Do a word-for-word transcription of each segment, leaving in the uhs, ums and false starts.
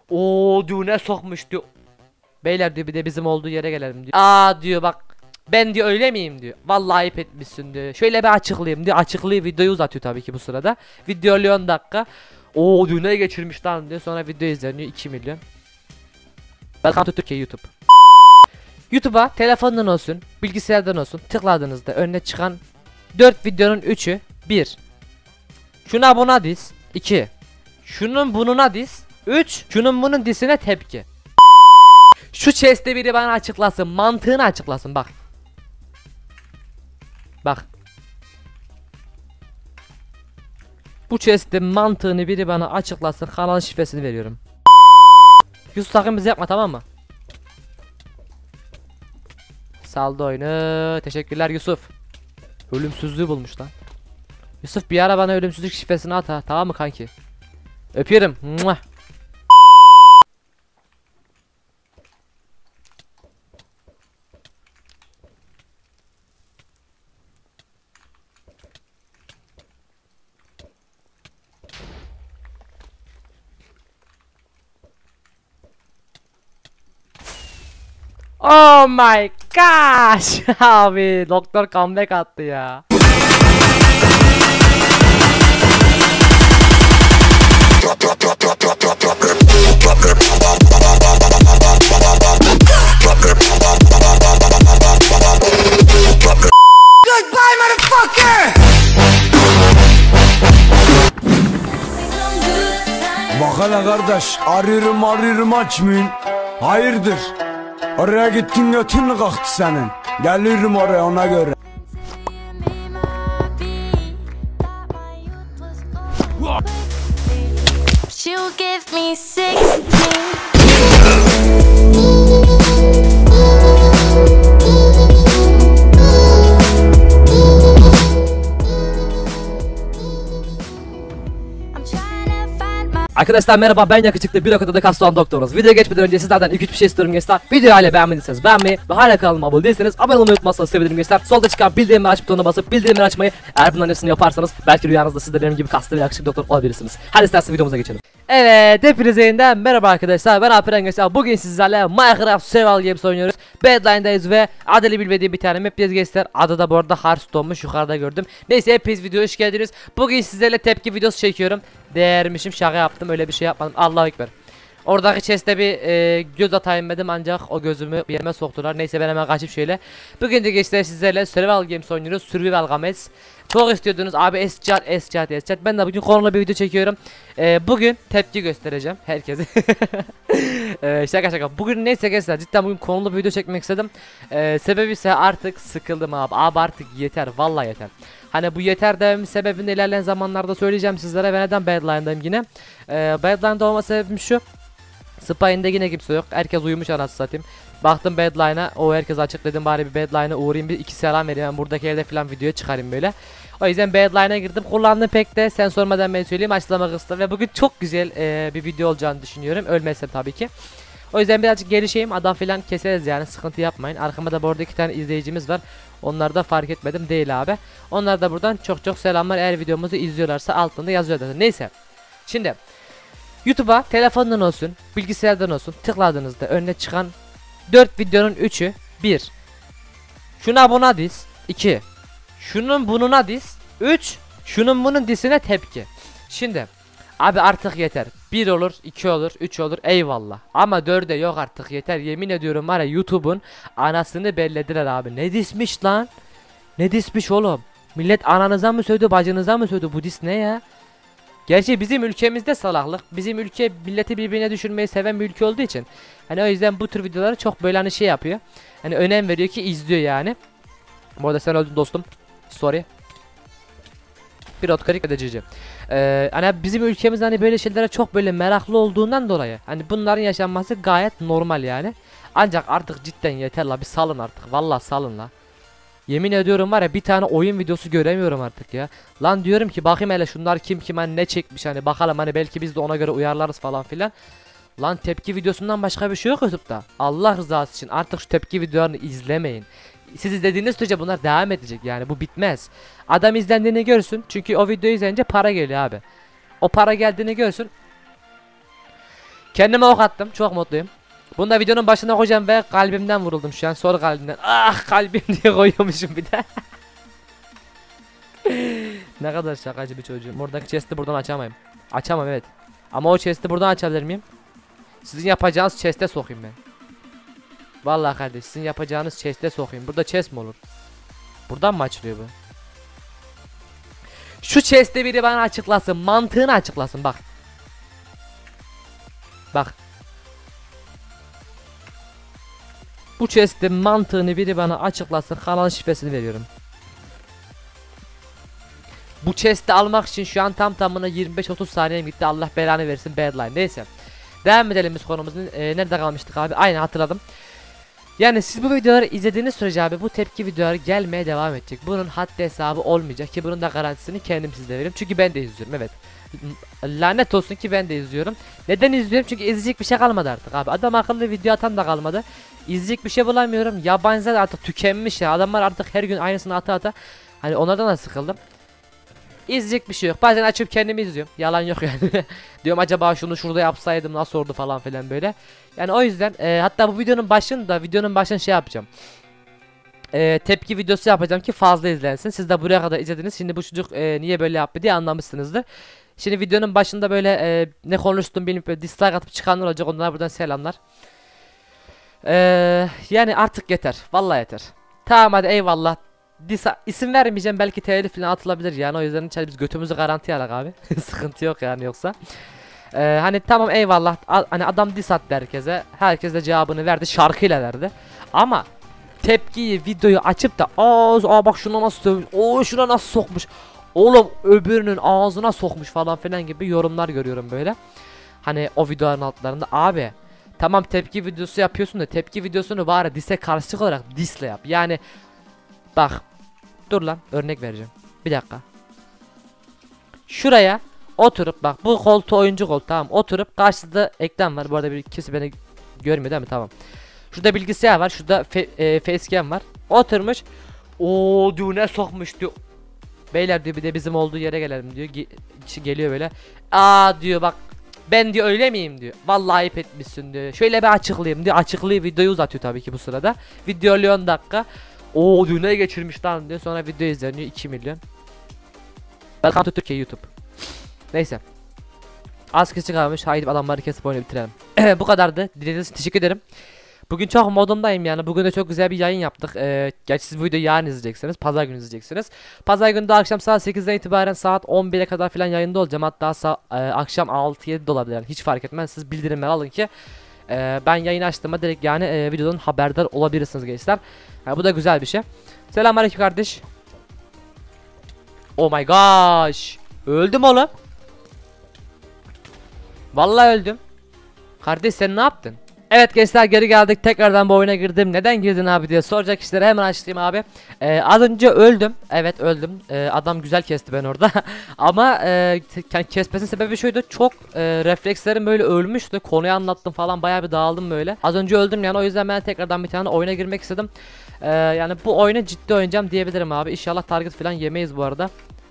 Oo düğüne sokmuş diyor. Beyler diyor bir de bizim olduğu yere gelelim diyor. Aa diyor bak ben diyor öyle miyim diyor. Vallahi ayıp etmişsin diyor. Şöyle bir açıklayayım diyor. Açıklayıp videoyu uzatıyor tabii ki bu sırada. Video oluyor on dakika. Oo düğüne geçirmiş lan diyor. Sonra video izleniyor iki milyon. Welcome to Türkiye YouTube. YouTube'a telefondan olsun, bilgisayardan olsun tıkladığınızda önüne çıkan dört videonun üçü bir. Şuna buna diz iki. Şunun bununa diz üç. Şunun bunun disine tepki. Şu chest'te biri bana açıklasın, mantığını açıklasın bak. Bak. Bu chest'te mantığını biri bana açıklasın, kanalın şifresini veriyorum. Yusuf sakın bizi yapma tamam mı? Saldı oyunu. Teşekkürler Yusuf. Ölümsüzlüğü bulmuş lan. Yusuf bir ara bana ölümsüzlük şifresini at ha. Tamam mı kanki? Öpüyorum. Muah. Oh my gosh. Abi doktor comeback attı ya. Goodbye motherfucker. Bak hele kardeş, arıyorum arıyorum açmayın. Hayırdır? Oraya gittin götün mü kalktı senin? Gelirim oraya ona göre. She'll give me sixteen. Arkadaşlar merhaba, ben yakışıklı bir okudada kastan doktoruz. Videoya geçmeden önce sizlerden ilk üç bir şey istiyorum gençler. Videoyu hala beğenmediyseniz beğenmeyi ve hala kanalıma abone değilseniz abone olmayı unutmazsanız sevinirim gençler. Solda çıkan bildirimleri aç butonuna basıp bildirimleri açmayı, eğer bunların hepsini yaparsanız belki rüyanızda siz de benim gibi kaslı ve yakışıklı doktor olabilirsiniz. Hadi isterseniz videomuza geçelim. Evet, hepinize yeniden merhaba arkadaşlar. Ben Alperen gençler. Bugün sizlerle Minecraft Survival Games oynuyoruz. Badline'dayız ve adını bilmediğim bir tane map gençler. Adı da bu arada Hearthstone'muş, yukarıda gördüm. Neyse hepiniz videoya hoş geldiniz. Bugün sizlerle tepki videosu çekiyorum. Değermişim, şaka yaptım, öyle bir şey yapmadım. Allahu ekber. Oradaki chest'e bir e, göz atayım dedim ancak o gözümü bir yerime soktular. Neyse ben hemen kaçıp şöyle. Bugün de gençler sizlerle Survival Games oynuyoruz. Survival Games. Çok istiyordunuz abi, escat escat escat. Ben de bugün konulu bir video çekiyorum. E, bugün tepki göstereceğim herkese. e, şaka şaka. Bugün neyse gençler, cidden bugün konulu bir video çekmek istedim. E, sebebi ise artık sıkıldım abi. Abi artık yeter, vallahi yeter. Hani bu yeter dememin sebebini ilerleyen zamanlarda söyleyeceğim sizlere ve neden Badline'dayım yine. Ee, Badline'da olma sebebim şu. Spine'de yine kimse yok. Herkes uyumuş anasını satayım. Baktım Badline'a. O herkes açık dedim, bari bir Badline'a uğrayayım, bir iki selam vereyim. Ben buradaki evde falan videoya çıkarayım böyle. O yüzden Badline'a girdim. Kullandım pek de. Sen sormadan ben söyleyeyim. Açıklama kısmı. Ve bugün çok güzel e, bir video olacağını düşünüyorum. Ölmezsem tabii ki. O yüzden birazcık gelişeyim. Adam filan keseriz yani. Sıkıntı yapmayın. Arkamda da bu arada iki tane izleyicimiz var. Onları da fark etmedim değil abi. Onlar da buradan çok çok selamlar. Eğer videomuzu izliyorlarsa altında yazıyorlar. Neyse. Şimdi YouTube'a telefondan olsun, bilgisayardan olsun tıkladığınızda önüne çıkan dört videonun üçü bir. Şuna buna diz iki. Şunun bununa diz üç. Şunun bunun disine tepki. Şimdi abi artık yeter. bir olur, iki olur, üç olur, eyvallah. Ama dörde yok artık, yeter. Yemin ediyorum var ya, YouTube'un anasını bellediler abi. Ne dismiş lan? Ne dismiş oğlum? Millet ananıza mı sövdü, bacınıza mı sövdü? Bu dis ne ya? Gerçi bizim ülkemizde salaklık. Bizim ülke milleti birbirine düşürmeyi seven bir ülke olduğu için. Hani o yüzden bu tür videoları çok böyle hani şey yapıyor. Hani önem veriyor ki izliyor yani. Bu arada sen öldün dostum. Sorry. Bir otkarik edeceğim. Ee, hani bizim ülkemiz hani böyle şeylere çok böyle meraklı olduğundan dolayı hani bunların yaşanması gayet normal yani. Ancak artık cidden yeter la, bir salın artık. Vallahi salın la. Yemin ediyorum var ya, bir tane oyun videosu göremiyorum artık ya. Lan diyorum ki bakayım hele şunlar kim kim hani ne çekmiş, hani bakalım hani belki biz de ona göre uyarlarız falan filan. Lan tepki videosundan başka bir şey yok YouTube'da. Allah rızası için artık şu tepki videolarını izlemeyin. Siz izlediğiniz sürece bunlar devam edecek yani, bu bitmez. Adam izlendiğini görsün, çünkü o videoyu izleyince para geliyor abi. O para geldiğini görsün. Kendime ok attım. Çok mutluyum. Bunu da videonun başına koyacağım ve kalbimden vuruldum şu an. Sol kalbimden. Ah kalbim diye koyuyormuşum bir de. Ne kadar şakacı bir çocuğum. Oradaki chest'i buradan açamayım. Açamam evet. Ama o chest'i buradan açabilir miyim? Sizin yapacağınız chest'e sokayım ben. Vallahi kardeş sizin yapacağınız chest'e sokayım. Burada chest mi olur? Buradan mı açılıyor bu? Şu chest'i biri bana açıklasın. Mantığını açıklasın bak. Bak. Bu chest'in mantığını biri bana açıklasın. Kanal şifresini veriyorum. Bu chest'i almak için şu an tam tamına yirmi beş otuz saniyem gitti. Allah belanı versin badline. Neyse. Devam edelim biz konumuzun. Ee, nerede kalmıştık abi? Aynen hatırladım. Yani siz bu videoları izlediğiniz sürece abi bu tepki videoları gelmeye devam edecek. Bunun haddi hesabı olmayacak ki bunun da garantisini kendim size veririm. Çünkü ben de izliyorum evet. Lanet olsun ki ben de izliyorum. Neden izliyorum? Çünkü izleyecek bir şey kalmadı artık abi. Adam akıllı video atan da kalmadı. İzleyecek bir şey bulamıyorum. Yabancılar artık tükenmiş ya. Adamlar artık her gün aynısını ata ata. Hani onlardan da sıkıldım. İzleyecek bir şey yok. Bazen açıp kendimi izliyorum. Yalan yok yani. Diyorum acaba şunu şurada yapsaydım nasıl oldu falan filan böyle. Yani o yüzden e, hatta bu videonun başında videonun başında şey yapacağım. E, tepki videosu yapacağım ki fazla izlensin. Siz de buraya kadar izlediniz. Şimdi bu çocuk e, niye böyle yaptı diye anlamışsınızdır. Şimdi videonun başında böyle e, ne konuştum bilmiyorum böyle dislike atıp çıkanlar olacak. Onlara buradan selamlar. E, yani artık yeter. Vallahi yeter. Tamam hadi eyvallah. Disa isim vermeyeceğim belki telif falan atılabilir yani o yüzden içeri biz götümüzü garantiye alak abi. Sıkıntı yok yani yoksa. Ee, hani tamam eyvallah hani adam dis attı herkese. Herkes de cevabını verdi şarkıyla verdi. Ama tepkiyi videoyu açıp da aa bak şuna nasıl sövmüş. Oo şuna nasıl sokmuş. Oğlum öbürünün ağzına sokmuş falan filan gibi yorumlar görüyorum böyle. Hani o videoların altlarında abi. Tamam tepki videosu yapıyorsun da tepki videosunu bari dise karşılık olarak disle yap. Yani bak dur lan örnek vereceğim. Bir dakika. Şuraya oturup bak bu koltuğu oyuncu koltuğu tamam oturup karşıda ekran var. Bu arada bir kimse beni görmüyor değil mi? Tamam. Şurada bilgisayar var. Şurada fe, e, facecam var. Oturmuş. O diyor ne sokmuş diyor. Beyler diyor bir de bizim olduğu yere gelelim diyor. Ge geliyor böyle. Aa diyor bak ben diyor öyle miyim diyor. Vallahi ayıp etmişsin diyor. Şöyle bir açıklayayım diyor. Açıklayıp videoyu uzatıyor tabii ki bu sırada. Video on dakika. Oo düğüne geçirmiş lan diyor. Sonra video izleniyor iki milyon. Welcome to Türkiye YouTube. Neyse. Az kişi kalmış. Haydi adamları kesip oyunu bitirelim. Bu kadardı. Dinlediğiniz için teşekkür ederim. Bugün çok modundayım yani. Bugün de çok güzel bir yayın yaptık. Ee, gerçi siz bu videoyu yarın izleyeceksiniz. Pazar günü izleyeceksiniz. Pazar günü de akşam saat sekizden itibaren saat on bire kadar falan yayında olacağım. Hatta e, akşam altı yedi de olabilir. Yani hiç fark etmez. Siz bildirimler alın ki e, ben yayın açtığımda direkt yani e, videodan haberdar olabilirsiniz gençler. Yani bu da güzel bir şey. Selamünaleyküm kardeş. Oh my gosh. Öldüm oğlum. Vallahi öldüm. Kardeş sen ne yaptın? Evet gençler geri geldik. Tekrardan bu oyuna girdim. Neden girdin abi diye soracak kişilere hemen açayım abi. Ee, az önce öldüm. Evet öldüm. Ee, adam güzel kesti ben orada. Ama e, kesmesinin sebebi şuydu. Çok e, reflekslerim böyle ölmüştü. Konuyu anlattım falan. Bayağı bir dağıldım böyle. Az önce öldüm yani o yüzden ben tekrardan bir tane oyuna girmek istedim. Ee, yani bu oyunu ciddi oynayacağım diyebilirim abi. İnşallah target falan yemeyiz bu arada.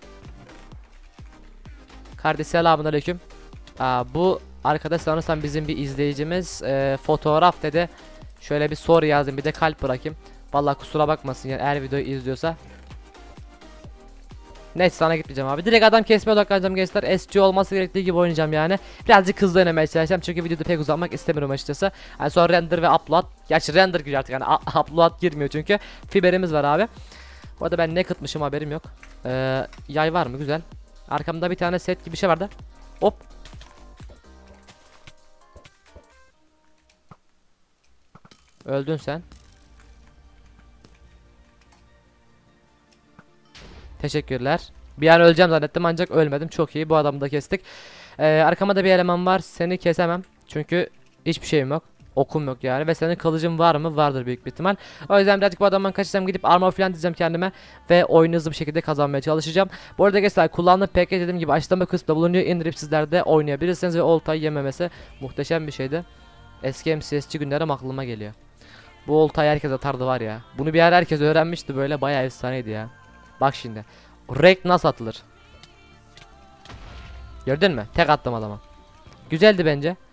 Kardeş selamünaleyküm. Aa, bu arkadaş sanırsam bizim bir izleyicimiz e, fotoğraf dedi. Şöyle bir soru yazdım bir de kalp bırakayım. Vallahi kusura bakmasın yani eğer videoyu izliyorsa. Neyse sana gitmeyeceğim abi. Direkt adam kesmeye odaklanacağım gençler. S G olması gerektiği gibi oynayacağım yani. Birazcık hızlı oynamaya çalışacağım çünkü videoda pek uzatmak istemiyorum açıkçası. Yani sonra render ve upload. Gerçi render giriyor artık yani upload girmiyor çünkü. Fiberimiz var abi. Bu arada ben ne kıtmışım haberim yok. Ee, yay var mı? Güzel. Arkamda bir tane set gibi bir şey vardı. Hop. Öldün sen. Teşekkürler. Bir an öleceğim zannettim ancak ölmedim. Çok iyi. Bu adamı da kestik. Ee, arkama da bir eleman var. Seni kesemem. Çünkü hiçbir şeyim yok. Okum yok yani. Ve senin kılıcın var mı? Vardır büyük bir ihtimal. O yüzden birazcık bu adamdan kaçacağım. Gidip armor falan dizeceğim kendime. Ve oyunu hızlı bir şekilde kazanmaya çalışacağım. Bu arada gençler kullandığım paket dediğim gibi açıklama kısmında bulunuyor. İndirip sizler de oynayabilirsiniz. Ve oltayı yememesi muhteşem bir şeydi. Eski M C S'ci günlerim aklıma geliyor. Bu oltayı herkes atardı var ya. Bunu bir ara herkes öğrenmişti böyle. Bayağı efsaneydi ya. Bak şimdi. Rek nasıl atılır? Gördün mü? Tek attım adama. Güzeldi bence.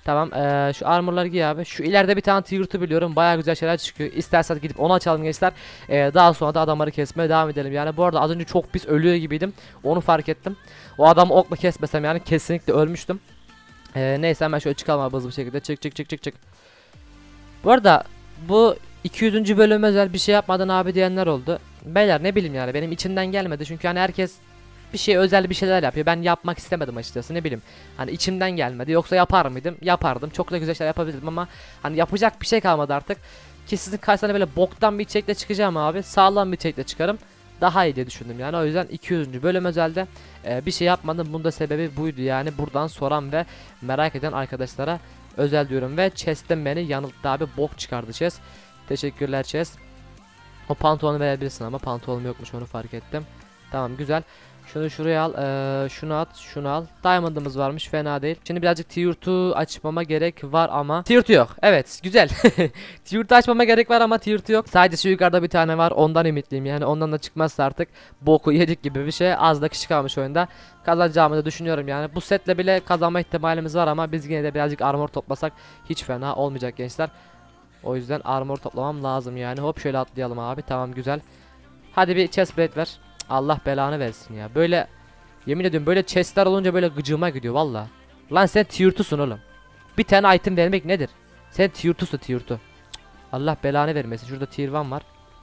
Tamam ee, şu armorları giy abi. Şu ileride bir tane tier iki biliyorum. Baya güzel şeyler çıkıyor. İstersen gidip onu açalım gençler. Ee, daha sonra da adamları kesmeye devam edelim. Yani bu arada az önce çok pis ölüyor gibiydim. Onu fark ettim. O adamı okla kesmesem yani kesinlikle ölmüştüm. Ee, neyse hemen şöyle çıkalım abi hızlı bir şekilde. Çık çık çık çık çık. Bu arada bu iki yüzüncü bölüm özel bir şey yapmadan abi diyenler oldu. Beyler ne bileyim yani benim içimden gelmedi. Çünkü hani herkes bir şey özel bir şeyler yapıyor. Ben yapmak istemedim açıkçası, ne bileyim. Hani içimden gelmedi. Yoksa yapar mıydım? Yapardım. Çok da güzel şeyler yapabilirdim ama hani yapacak bir şey kalmadı artık. Ki sizin karşısına böyle boktan bir içerikle çıkacağım abi. Sağlam bir içerikle çıkarım. Daha iyi diye düşündüm yani. O yüzden iki yüzüncü bölüm özelde e, bir şey yapmadım. Bunun da sebebi buydu yani. Buradan soran ve merak eden arkadaşlara özel diyorum ve chest'ten beni yanılttı abi. Bok çıkardı chest. Teşekkürler chest. O pantolonu verebilirsin ama pantolonum yokmuş, onu fark ettim. Tamam güzel. Şunu şuraya al, ee, şunu at, şunu al. Diamond'ımız varmış, fena değil. Şimdi birazcık tier iki açmama gerek var ama tier iki yok. Evet, güzel. Tier iki açmama gerek var ama tier iki yok. Sadece şu yukarıda bir tane var. Ondan ümitliyim. Yani ondan da çıkmazsa artık boku yedik gibi bir şey. Az da kişi kalmış oyunda. Kazanacağımı da düşünüyorum yani. Bu setle bile kazanma ihtimalimiz var ama biz yine de birazcık armor toplasak hiç fena olmayacak gençler. O yüzden armor toplamam lazım yani. Hop şöyle atlayalım abi. Tamam güzel. Hadi bir chestplate ver. Allah belanı versin ya. Böyle yemin ediyorum böyle chestler olunca böyle gıcığıma gidiyor valla. Lan sen tier iki'sun oğlum. Bir tane item vermek nedir? Sen tier iki'sun tier iki. Allah belanı vermesin. Şurada tier bir var.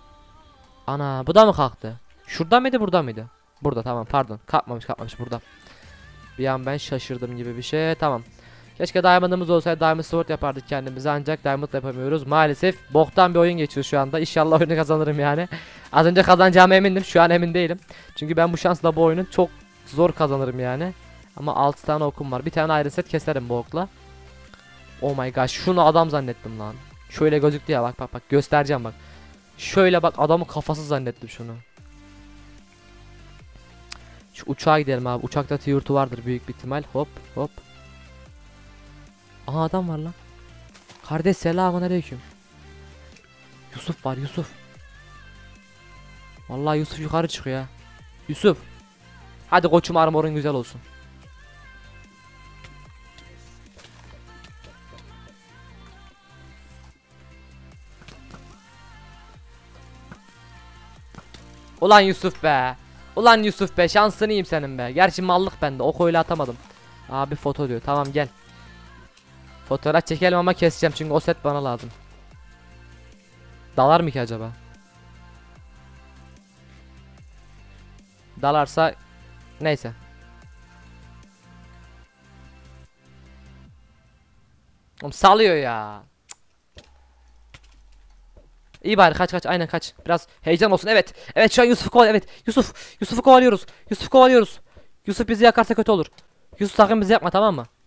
Ana bu da mı kalktı? Şurada mıydı burada mıydı? Burada, tamam pardon. Kalkmamış kalkmamış burada. Bir an ben şaşırdım gibi bir şey. Tamam. Keşke diamond'ımız olsaydı diamond sword yapardık kendimize, ancak diamond yapamıyoruz. Maalesef boktan bir oyun geçiyor şu anda. İnşallah oyunu kazanırım yani. Az önce kazanacağıma emindim, şu an emin değilim. Çünkü ben bu şansla bu oyunu çok zor kazanırım yani. Ama altı tane okum var. Bir tane iron set keserim bu okla. Oh my gosh, şunu adam zannettim lan. Şöyle gözüktü ya, bak bak bak göstereceğim bak. Şöyle bak, adamı kafası zannettim şunu. Şu uçağa gidelim abi. Uçakta tier iki vardır büyük bir ihtimal. Hop hop. Aha adam var lan. Kardeş selamünaleyküm. Yusuf var, Yusuf. Vallahi Yusuf yukarı çıkıyor ya. Yusuf. Hadi koçum, armorun güzel olsun. Ulan Yusuf be. Ulan Yusuf be, şansını yiyeyim senin be. Gerçi mallık bende, ok öyle atamadım. Abi foto diyor, tamam gel. Fotoğraf çekelim ama keseceğim çünkü o set bana lazım. Dalar mı ki acaba? Dalarsa neyse. Oğlum salıyor ya. İyi bari kaç kaç, aynen kaç. Biraz heyecan olsun. Evet. Evet şu an Yusuf'u koval. Evet. Yusuf. Yusuf'u kovalıyoruz. Yusuf'u kovalıyoruz. Yusuf bizi yakarsa kötü olur. Yusuf sakın bizi yakma, tamam mı?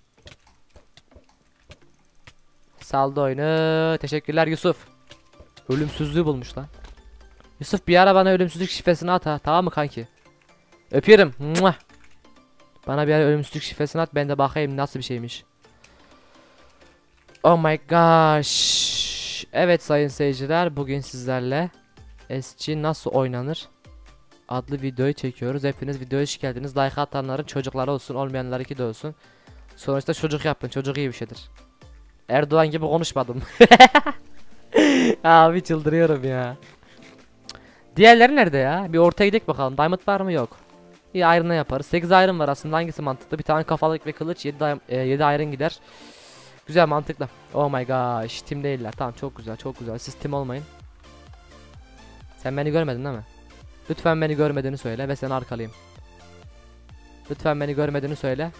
Saldı oyunu. Teşekkürler Yusuf. Ölümsüzlüğü bulmuş lan. Yusuf bir ara bana ölümsüzlük şifresini at ha. Tamam mı kanki? Öpüyorum. Muah. Bana bir ara ölümsüzlük şifresini at, ben de bakayım nasıl bir şeymiş. Oh my gosh. Evet sayın seyirciler, bugün sizlerle S G nasıl oynanır adlı videoyu çekiyoruz. Hepiniz videoya hoş geldiniz. Like atanların çocukları olsun, olmayanlar iki de olsun. Sonuçta çocuk yapın. Çocuk iyi bir şeydir. Erdoğan gibi konuşmadım. Abi çıldırıyorum ya. Diğerleri nerede ya? Bir ortaya gidelim bakalım. Diamond var mı? Yok. İyi, iron'a yaparız. sekiz iron var aslında, hangisi mantıklı? Bir tane kafalık ve kılıç, yedi, e, yedi iron gider. Güzel, mantıklı. Oh my gosh, team değiller. Tamam, çok güzel çok güzel. Siz team olmayın. Sen beni görmedin değil mi? Lütfen beni görmediğini söyle ve seni arkalayayım. Lütfen beni görmediğini söyle.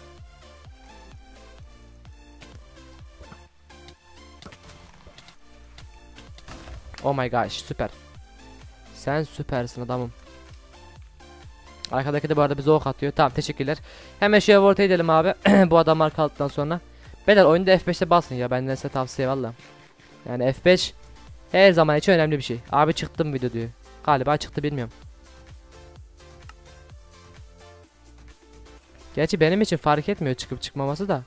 Oh my gosh, süper. Sen süpersin adamım. Arkadaki de bu arada bize ok atıyor. Tamam, teşekkürler. Hemen şeye volta edelim abi. Bu adam arkalıktan sonra. Beyler oyunda F beş'e basın ya, benden size tavsiye valla. Yani F beş her zaman için önemli bir şey. Abi çıktım video diyor. Galiba çıktı, bilmiyorum. Gerçi benim için fark etmiyor çıkıp çıkmaması da.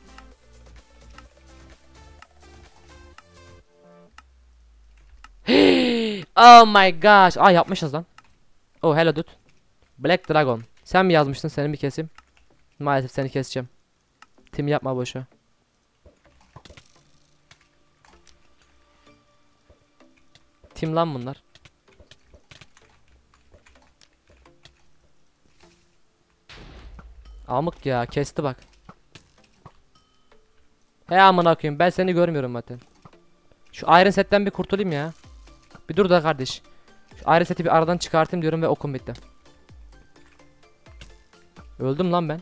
Oh my gosh. Aa, yapmışız lan. Oh hello dude. Black Dragon. Sen mi yazmıştın? Seni mi keseyim? Maalesef seni keseceğim. Tim yapma boşa. Kim lan bunlar? Amık ya, kesti bak. He amına koyayım, ben seni görmüyorum zaten. Şu Iron Set'ten bir kurtulayım ya. Bir dur da kardeş. Şu Iron Set'i bir aradan çıkartayım diyorum ve okum bitti. Öldüm lan ben.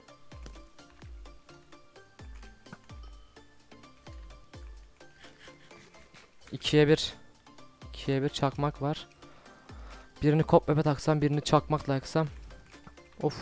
İkiye bir. İkiye bir çakmak var. Birini kopmepe taksam, birini çakmakla yaksam. Of.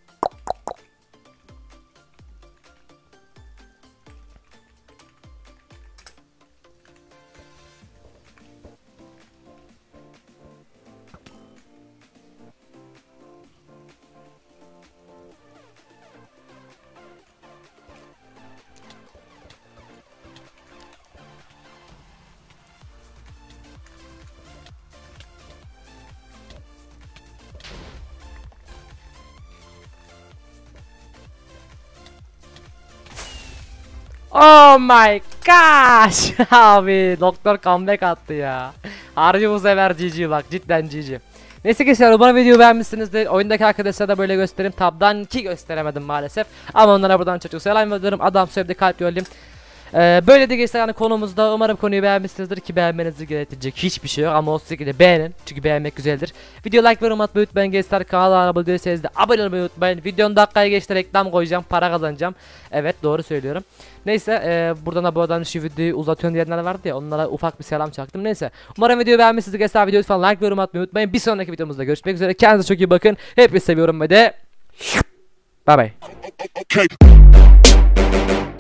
Oh my gosh. Abi doktor comeback attı ya. Harbi bu sefer G G bak, cidden G G. Neyse gençler, umarım videoyu beğenmişsinizdir. Oyundaki arkadaşlara da böyle göstereyim. Tab'dan ki gösteremedim maalesef. Ama onlara buradan çok çok selam veriyorum. Adam sevdi, kalp yollayayım. Ee, böyle de gençler yani konumuzda, umarım konuyu beğenmişsinizdir ki beğenmenizi gerektirecek hiçbir şey yok ama o şekilde beğenin çünkü beğenmek güzeldir. Video like ve yorum atmayı unutmayın gençler, kanala abone değilseniz de abone olmayı unutmayın. Videonun dakikaya geçti, reklam koyacağım, para kazanacağım. Evet, doğru söylüyorum. Neyse e, buradan da bu arada şu videoyu uzatıyorum diyenler vardı ya, onlara ufak bir selam çaktım. Neyse, umarım videoyu beğenmişsinizdir gençler, videoyu lütfen like ve yorum atmayı unutmayın. Bir sonraki videomuzda görüşmek üzere, kendinize çok iyi bakın, hepinizi seviyorum ve de bye bye.